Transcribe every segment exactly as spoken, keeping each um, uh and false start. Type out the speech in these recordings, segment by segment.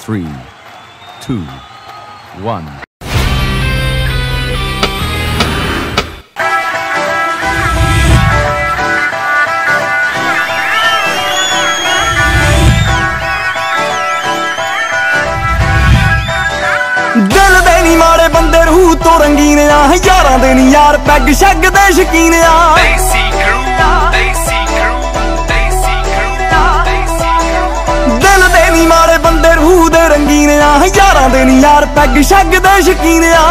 three, two, one. दिल दे नी माड़े बंदे रूह तो रंगीन आ, यारां दे नी यार पैग शैग दे शकीन आ। दिल दे नी माड़े बंदे रूह दे रंगीन आ, यारां दे नी यार पैग शैग दे शकीन आ।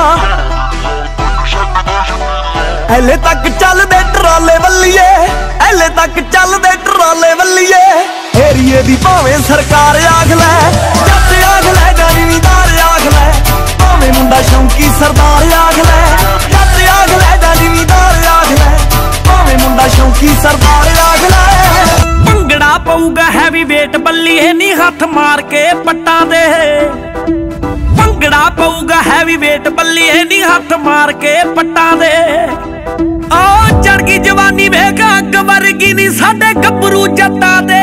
हले तक चलदे ट्राले वल्लीए, हले तक चलदे ट्राले वल्लीए, एरिए दी भावें सरकार आख लै, जट आख लै जां ज़िमीदार आख लै, भावें मुंडा शौंकी सरदार आख लै, जट आख लै जां ज़िमीदार आख लै, भावें मुंडा शौंकी सरदार आख लै। भंगड़ा पऊगा हैवी वेट बल्लीए नी हथ मार के पट्टां दे, भंगड़ा पऊगा हैवी वेट बल्लीए नी हथ मार के पट्टां दे। ओ चढ़ गई जवानी वेख अग वर्गी नी साडे गभरू जट्टां दे,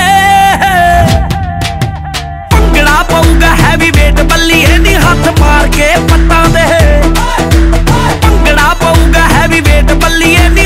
भंगड़ा पऊगा हैवी वेट बल्लीए नी हथ मार के पट्टां दे, भंगड़ा पऊगा हैवी वेट बल्लीए